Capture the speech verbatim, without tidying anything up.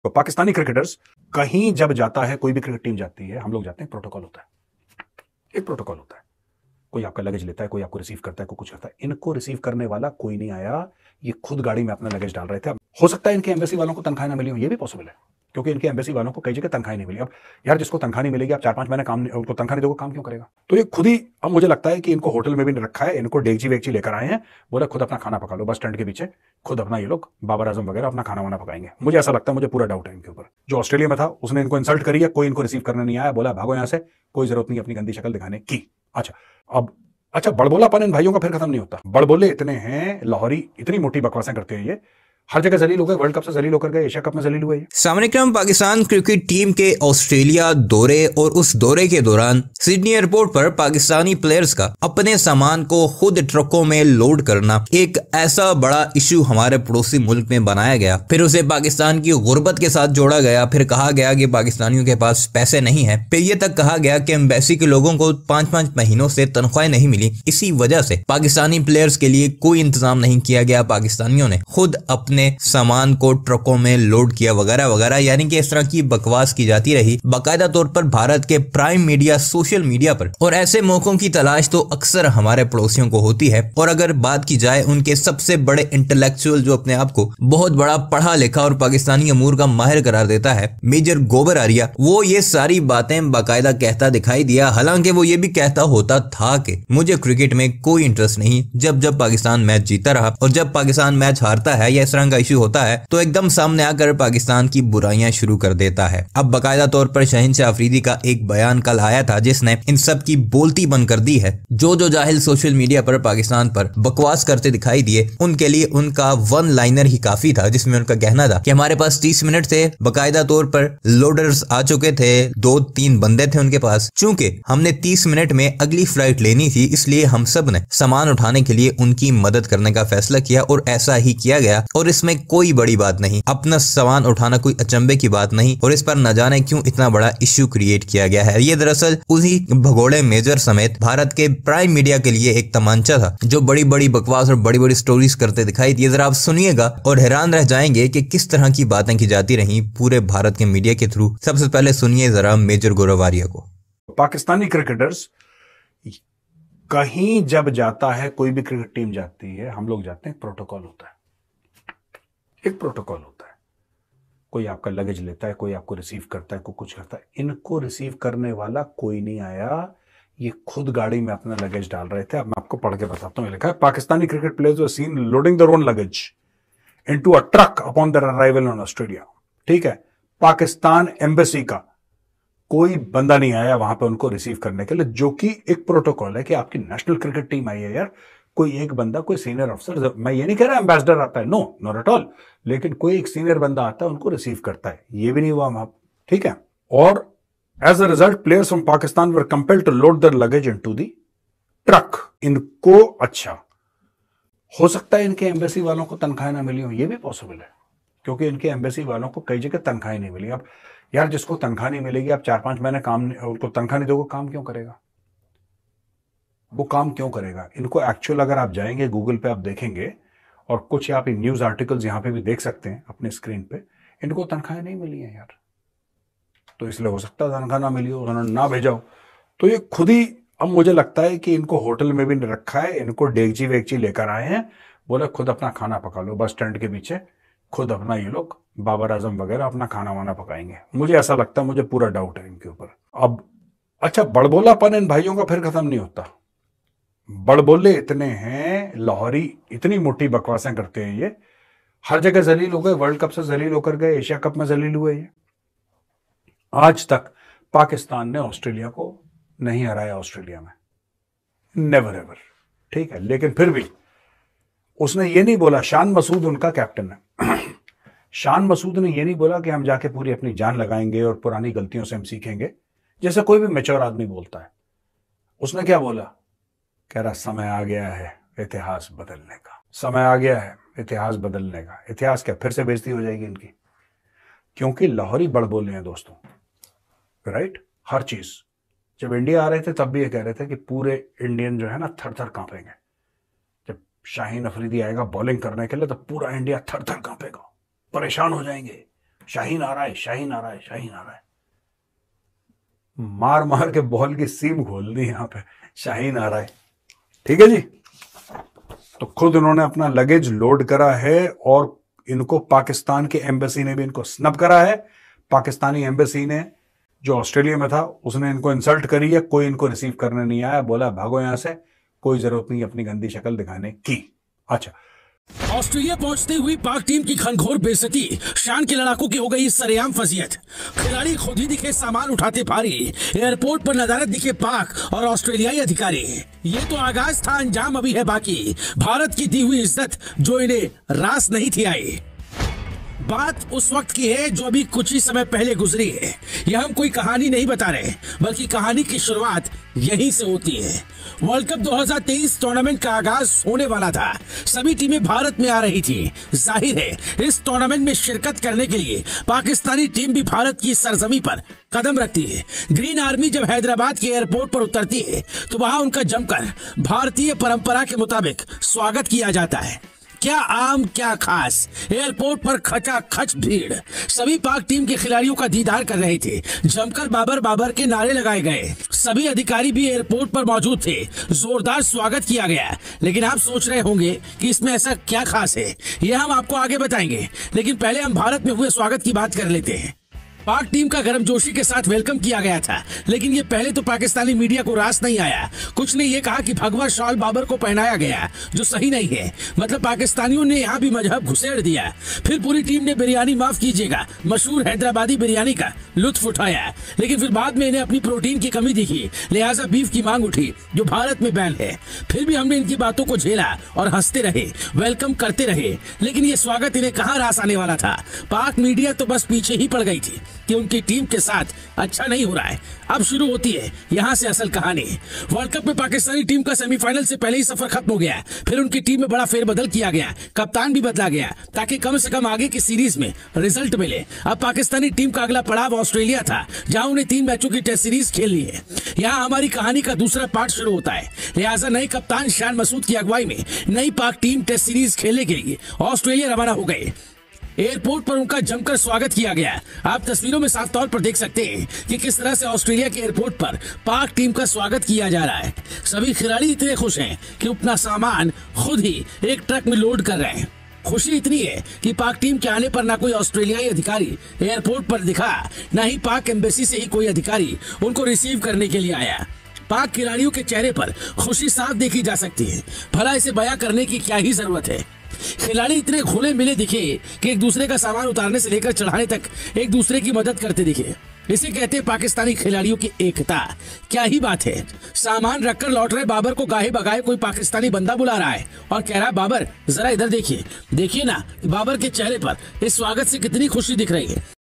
तो पाकिस्तानी क्रिकेटर्स कहीं जब जाता है, कोई भी क्रिकेट टीम जाती है, हम लोग जाते हैं, प्रोटोकॉल होता है, एक प्रोटोकॉल होता है। कोई आपका लगेज लेता है, कोई आपको रिसीव करता है, कोई कुछ करता है। इनको रिसीव करने वाला कोई नहीं आया, ये खुद गाड़ी में अपना लगेज डाल रहे थे। हो सकता है इनके एम्बेसी वालों को तनख्वाह ना मिली हो, ये भी पॉसिबल है, क्योंकि इनके एम्बेसी वालों को कई जगह तनख्वाह नहीं मिली। अब यार जिसको तनख्वाह नहीं मिलेगी, आप चार पांच महीने काम उनको तनख्वाह नहीं दोगे, काम क्यों करेगा? तो ये खुद ही, अब मुझे लगता है कि इनको होटल में भी नहीं रखा है, इनको डेगची वेगची लेकर आए हैं, बोला खुद अपना खाना पका लो, बस स्टैंड के पीछे खुद अपना ये लोग बाबर आजम वगैरह अपना खाना वाना पकाएंगे। मुझे ऐसा लगता है, मुझे पूरा डाउट है इनके ऊपर। जो ऑस्ट्रेलिया में था उसने इनको इंसल्ट करी है, कोई इनको रिसीव करने नहीं आया, बोला भागो यहां से, कोई जरूरत नहीं अपनी गंदी शक्ल दिखाने की। अच्छा अब अच्छा बड़बोलापन इन भाइयों का फिर खत्म नहीं होता। बड़बोले इतने हैं, लाहौरी इतनी मोटी बकवासें करते हैं, ये हर जगह जलील हो गए, वर्ल्ड कप से जलील होकर गए, एशिया कप में जलील हुए। सामने क्रम पाकिस्तान क्रिकेट टीम के ऑस्ट्रेलिया दौरे और उस दौरे के दौरान सिडनी एयरपोर्ट पर पाकिस्तानी प्लेयर्स का अपने सामान को खुद ट्रकों में लोड करना एक ऐसा बड़ा इशू हमारे पड़ोसी मुल्क में बनाया गया। फिर उसे पाकिस्तान की गुर्बत के साथ जोड़ा गया। फिर कहा गया कि पाकिस्तानियों के पास पैसे नहीं है। फिर ये तक कहा गया कि एम्बेसी के लोगों को पांच पांच महीनों से तनख्वाहें नहीं मिली। इसी वजह से पाकिस्तानी प्लेयर्स के लिए कोई इंतजाम नहीं किया गया। पाकिस्तानियों ने खुद अपने सामान को ट्रकों में लोड किया वगैरह वगैरह, यानी कि इस तरह की बकवास की जाती रही बाकायदा तौर पर भारत के प्राइम मीडिया, सोशल मीडिया पर। और ऐसे मौकों की तलाश तो अक्सर हमारे पड़ोसियों को होती है। और अगर बात की जाए उनके सबसे बड़े इंटेलेक्चुअल, जो अपने आप को बहुत बड़ा पढ़ा लिखा और पाकिस्तानी अमूर का माहिर करार देता है, मेजर गोबर आरिया, वो ये सारी बातें बाकायदा कहता दिखाई दिया। हालांकि वो ये भी कहता होता था कि मुझे क्रिकेट में कोई इंटरेस्ट नहीं। जब जब पाकिस्तान मैच जीता रहा और जब पाकिस्तान मैच हारता है या इस तरह का इशू होता है तो एकदम सामने आकर पाकिस्तान की बुराइयां शुरू कर देता है। अब बाकायदा तौर पर शहनशाह अफरीदी का एक बयान कल आया था जिसने इन सब की बोलती बंद कर दी है। जो जो जाहिल सोशल मीडिया पर पाकिस्तान पर बकवास करते दिखाई दिए, उनके लिए उनका वन लाइनर ही काफी था, जिसमें उनका कहना था कि हमारे पास तीस मिनट से बाकायदा तौर पर लोडर्स आ चुके थे, दो तीन बंदे थे उनके पास। चूंकि हमने तीस मिनट में अगली फ्लाइट लेनी थी, इसलिए हम सब ने सामान उठाने के लिए उनकी मदद करने का फैसला किया और ऐसा ही किया गया। और इसमें कोई बड़ी बात नहीं, अपना सामान उठाना कोई अचंभे की बात नहीं। और इस पर न जाने क्यों इतना बड़ा इश्यू क्रिएट किया गया है। ये दरअसल उसी भगोड़े मेजर समेत भारत के प्राइम मीडिया के लिए एक तमांचा था, जो बड़ी बड़ी बकवास और बड़ी बड़ी स्टोरीज करते दिखाई दिए। जरा आप सुनिएगा और हैरान रह जाएंगे कि किस तरह की बातें की जाती रही पूरे भारत के मीडिया के थ्रू। सबसे पहले सुनिए जरा मेजर गौरव आर्या को। पाकिस्तानी क्रिकेटर्स कहीं जब जाता है, कोई भी क्रिकेट टीम जाती है, हम लोग जाते हैं, प्रोटोकॉल होता है, एक प्रोटोकॉल होता है। कोई आपका लगेज लेता है, कोई आपको रिसीव करता है, कोई कुछ करता है। इनको रिसीव करने वाला कोई नहीं आया, ये खुद गाड़ी में अपना लगेज डाल रहे थे। अब मैं आपको पढ़ के बताता हूं। लिखा है Pakistani cricket players were seen loading their own luggage into a truck upon their arrival on Australia. ठीक है, पाकिस्तान एम्बेसी का कोई बंदा नहीं आया वहां पे उनको रिसीव करने के लिए, जो कि एक प्रोटोकॉल है कि आपकी नेशनल क्रिकेट टीम आई है यार, कोई एक बंदा, कोई सीनियर अफसर, मैं ये नहीं कह रहा एम्बेसडर आता है, नो नॉट एट ऑल, लेकिन कोई एक सीनियर बंदा आता है उनको रिसीव करता है। ये भी नहीं हुआ वहां, ठीक है। और as a result players from Pakistan were compelled to load their luggage into the truck. इनको, अच्छा हो सकता है इनके एम्बेसी वालों को तनख्वाह ना मिली हो, ये भी पॉसिबल है, क्योंकि इनके एम्बेसी वालों को कई जगह तनख्वाह नहीं मिली। अब यार जिसको तनख्वाह नहीं मिलेगी, आप चार पांच महीने काम उनको तनख्वाह नहीं दोगे, काम क्यों करेगा? वो काम क्यों करेगा? इनको एक्चुअल, अगर आप जाएंगे गूगल पे आप देखेंगे, और कुछ आप न्यूज आर्टिकल्स यहां पे भी देख सकते हैं अपने स्क्रीन पे, इनको तनख्वाहें नहीं मिली है यार। तो इसलिए हो सकता है तनख्वाह ना मिली हो, उन्होंने ना भेजा हो। तो ये खुद ही, अब मुझे लगता है कि इनको होटल में भी नहीं रखा है, इनको डेगची वेगची लेकर आए हैं, बोले खुद अपना खाना पका लो, बस स्टैंड के पीछे खुद अपना ये लोग बाबर आजम वगैरह अपना खाना वाना पकाएंगे। मुझे ऐसा लगता है, मुझे पूरा डाउट है इनके ऊपर। अब अच्छा बड़बोलापन इन भाइयों का फिर खत्म नहीं होता। बड़बोले इतने हैं, लाहौरी इतनी मोटी बकवासें करते हैं, ये हर जगह जलील हो गए, वर्ल्ड कप से जलील होकर गए, एशिया कप में जलील हुए। ये आज तक पाकिस्तान ने ऑस्ट्रेलिया को नहीं हराया, ऑस्ट्रेलिया में नेवर एवर, ठीक है। लेकिन फिर भी उसने ये नहीं बोला, शान मसूद उनका कैप्टन है, शान मसूद ने ये नहीं बोला कि हम जाके पूरी अपनी जान लगाएंगे और पुरानी गलतियों से हम सीखेंगे, जैसे कोई भी मैच्योर आदमी बोलता है। उसने क्या बोला? कह रहा समय आ गया है इतिहास बदलने का, समय आ गया है इतिहास बदलने का। इतिहास क्या, फिर से बेइज्जती हो जाएगी इनकी, क्योंकि लाहौरी बड़ बोल रहे हैं दोस्तों, राइट। हर चीज, जब इंडिया आ रहे थे तब भी ये कह रहे थे कि पूरे इंडियन जो है ना थर थर कांपेंगे। जब शाहीन अफरीदी आएगा बॉलिंग करने के लिए तो पूरा इंडिया थर थर कांपेगा, परेशान हो जाएंगे, शाहीन आ रहा है, शाहीन आ रहा है, शाहीन आ रहा है। मार मार के बॉल की सीम खोल दी यहां पे, शाहीन आ रहा है। ठीक है जी, तो खुद उन्होंने अपना लगेज लोड करा है और इनको पाकिस्तान की एम्बेसी ने भी इनको स्नब करा है। पाकिस्तानी एम्बेसी ने जो ऑस्ट्रेलिया में था उसने इनको इंसल्ट करी है, कोई इनको रिसीव करने नहीं आया, बोला भागो यहां से, कोई जरूरत नहीं अपनी गंदी शक्ल दिखाने की। अच्छा, ऑस्ट्रेलिया पहुंचते हुई पाक टीम की घनघोर बेइज्जती, शान के लड़ाकों की हो गई सरेआम फजीयत। खिलाड़ी खुद ही दिखे सामान उठाते भारी, एयरपोर्ट पर नजारत दिखे पाक और ऑस्ट्रेलियाई अधिकारी। ये तो आगाज था, अंजाम अभी है बाकी। भारत की दी हुई इज्जत जो इन्हें रास नहीं थी आई। बात उस वक्त की है जो अभी कुछ ही समय पहले गुजरी है। यह हम कोई कहानी नहीं बता रहे, बल्कि कहानी की शुरुआत यहीं से होती है। वर्ल्ड कप दो हज़ार तेईस टूर्नामेंट का आगाज होने वाला था। सभी टीमें भारत में आ रही थी। जाहिर है इस टूर्नामेंट में शिरकत करने के लिए पाकिस्तानी टीम भी भारत की सरजमी पर कदम रखती है। ग्रीन आर्मी जब हैदराबाद के एयरपोर्ट पर उतरती है तो वहां उनका जमकर भारतीय परंपरा के मुताबिक स्वागत किया जाता है। क्या आम क्या खास, एयरपोर्ट पर खचाखच भीड़। सभी पाक टीम के खिलाड़ियों का दीदार कर रहे थे। जमकर बाबर बाबर के नारे लगाए गए। सभी अधिकारी भी एयरपोर्ट पर मौजूद थे। जोरदार स्वागत किया गया। लेकिन आप सोच रहे होंगे कि इसमें ऐसा क्या खास है, यह हम आपको आगे बताएंगे। लेकिन पहले हम भारत में हुए स्वागत की बात कर लेते हैं। पाक टीम का गर्मजोशी के साथ वेलकम किया गया था, लेकिन ये पहले तो पाकिस्तानी मीडिया को रास नहीं आया। कुछ ने ये कहा कि भगवा शॉल बाबर को पहनाया गया, जो सही नहीं है। मतलब पाकिस्तानियों ने यहाँ भी मजहब घुसेड़ दिया। फिर पूरी टीम ने बिरयानी, माफ कीजिएगा, मशहूर हैदराबादी बिरयानी का लुत्फ उठाया। लेकिन फिर बाद में इन्हें अपनी प्रोटीन की कमी दिखी, लिहाजा बीफ की मांग उठी, जो भारत में बैन है। फिर भी हमने इनकी बातों को झेला और हंसते रहे, वेलकम करते रहे। लेकिन ये स्वागत इन्हें कहाँ रास आने वाला था। पाक मीडिया तो बस पीछे ही पड़ गई थी कि उनकी टीम के साथ अच्छा नहीं हो रहा है। अब शुरू होती है यहाँ से असल कहानी। वर्ल्ड कप में पाकिस्तानी टीम का सेमीफाइनल से पहले ही सफर खत्म हो गया। फिर उनकी टीम में बड़ा फेरबदल किया गया, कप्तान भी बदला गया, ताकि कम से कम आगे की सीरीज में रिजल्ट मिले। अब पाकिस्तानी टीम का अगला पड़ाव ऑस्ट्रेलिया था, जहां उन्हें तीन मैचों की टेस्ट सीरीज खेलनी है। यहाँ हमारी कहानी का दूसरा पार्ट शुरू होता है। लिहाजा नए कप्तान शान मसूद की अगुवाई में नई पाक टीम टेस्ट सीरीज खेलने के लिए ऑस्ट्रेलिया रवाना हो गए। एयरपोर्ट पर उनका जमकर स्वागत किया गया। आप तस्वीरों में साफ तौर पर देख सकते हैं कि किस तरह से ऑस्ट्रेलिया के एयरपोर्ट पर पाक टीम का स्वागत किया जा रहा है। सभी खिलाड़ी इतने खुश हैं कि अपना सामान खुद ही एक ट्रक में लोड कर रहे हैं। खुशी इतनी है कि पाक टीम के आने पर ना कोई ऑस्ट्रेलियाई अधिकारी एयरपोर्ट पर दिखा, ना ही पाक एम्बेसी से ही कोई अधिकारी उनको रिसीव करने के लिए आया। पाक खिलाड़ियों के चेहरे पर खुशी साफ देखी जा सकती है। भला इसे बयां करने की क्या ही जरूरत है। खिलाड़ी इतने घुले मिले दिखे कि एक दूसरे का सामान उतारने से लेकर चढ़ाने तक एक दूसरे की मदद करते दिखे। इसे कहते हैं पाकिस्तानी खिलाड़ियों की एकता। क्या ही बात है। सामान रखकर लौट रहे बाबर को गाहे बगाए कोई पाकिस्तानी बंदा बुला रहा है और कह रहा है, बाबर जरा इधर देखिए। देखिए ना बाबर के चेहरे पर इस स्वागत से कितनी खुशी दिख रही है।